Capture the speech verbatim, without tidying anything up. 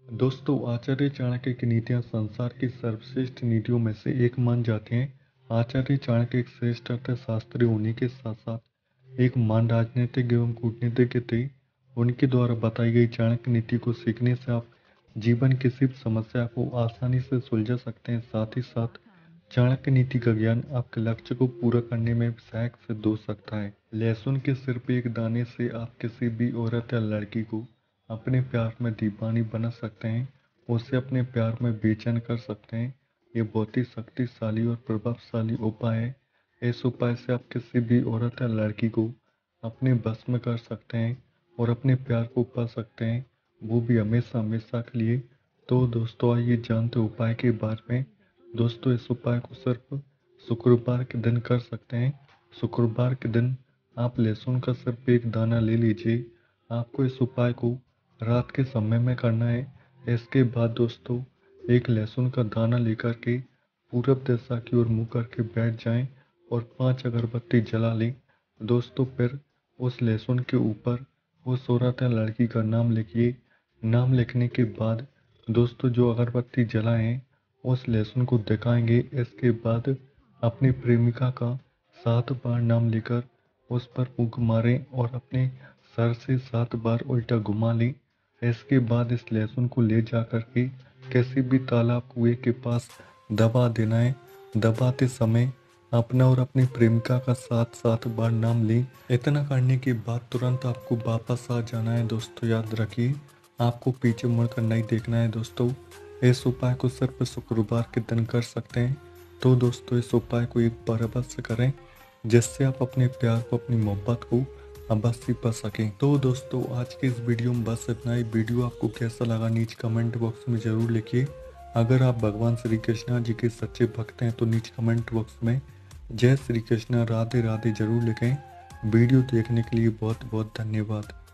दोस्तों, आचार्य चाणक्य की नीतियां संसार की सर्वश्रेष्ठ नीतियों में से एक मान जाती हैं। आचार्य चाणक्य एक श्रेष्ठ अर्थशास्त्री होने के साथ साथ एक महान राजनीतिक एवं कूटनीतिज्ञ थे। उनके द्वारा बताई गई चाणक्य नीति को सीखने से आप जीवन की किसी भी समस्या को आसानी से सुलझा सकते हैं। साथ ही साथ चाणक्य नीति का ज्ञान आपके लक्ष्य को पूरा करने में सहायक सिद्ध हो सकता है। लहसुन के सिर्फ एक दाने से आप किसी भी औरत या लड़की को अपने प्यार में दीवानी बना सकते हैं, उसे अपने प्यार में बेचैन कर सकते हैं। ये बहुत ही शक्तिशाली और प्रभावशाली उपाय है। इस उपाय से आप किसी भी औरत या लड़की को अपने बस में कर सकते हैं और अपने प्यार को पा सकते हैं, वो भी हमेशा हमेशा के लिए। तो दोस्तों, आइए जानते उपाय के बारे में। दोस्तों, इस उपाय को सिर्फ शुक्रवार के दिन कर सकते हैं। शुक्रवार के दिन आप लहसुन का सिर्फ एक दाना ले लीजिए। आपको इस उपाय को रात के समय में करना है। इसके बाद दोस्तों, एक लहसुन का दाना लेकर के पूरब दिशा की ओर मुंह करके बैठ जाएं और पांच अगरबत्ती जला लें। दोस्तों, फिर उस लहसुन के ऊपर उस औरत या लड़की का नाम लिखिए। नाम लिखने के बाद दोस्तों, जो अगरबत्ती जलाएं उस लहसुन को दिखाएंगे। इसके बाद अपनी प्रेमिका का सात बार नाम लेकर उस पर फूंक मारें और अपने सर से सात बार उल्टा घुमा लें। इसके बाद इस लहसुन को ले जा कर के किसी भी तालाब कुएं के पास दबा देना है। दबाते समय अपना और अपनी प्रेमिका का सात सात बार नाम लें। इतना करने के बाद तुरंत आपको वापस आ जाना है। दोस्तों, याद रखिए, आपको पीछे मुड़कर नहीं देखना है। दोस्तों, इस उपाय को सिर्फ शुक्रवार के दिन कर सकते हैं। तो दोस्तों, इस उपाय को एक बार अवश्य करें, जिससे आप अपने प्यार को, अपनी मोहब्बत को अवश्य पा सकें। तो दोस्तों, आज के इस वीडियो में बस इतना ही। वीडियो आपको कैसा लगा नीचे कमेंट बॉक्स में ज़रूर लिखिए। अगर आप भगवान श्री कृष्णा जी के सच्चे भक्त हैं तो नीचे कमेंट बॉक्स में जय श्री कृष्णा, राधे राधे जरूर लिखें। वीडियो देखने के लिए बहुत बहुत धन्यवाद।